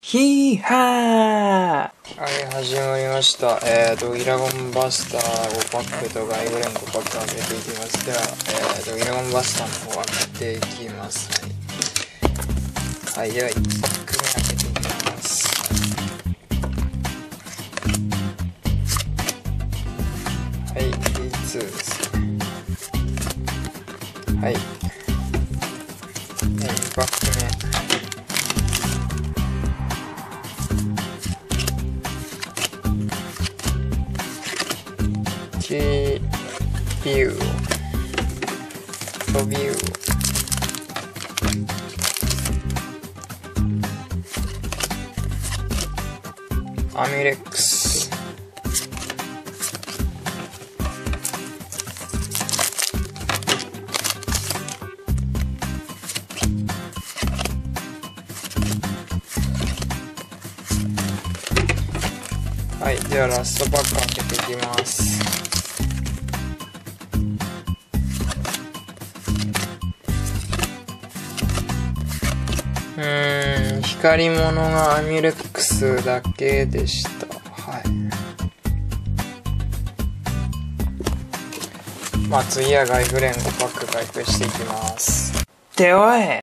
ヒーハー。 はい、始まりました。ドギラゴンバスター5パックとガイドレン5パック開けていきます。では、ドギラゴンバスターの方開けていきます。はい、では1パック目開けていきます。はい、D2 ですね。はい、2パック目。ビュートビューアミレックスはい、ではラストパック開けていきます。光り物がアミュレックスだけでした。はい。まあ次はガイグレン5パック開封していきます。 っておい。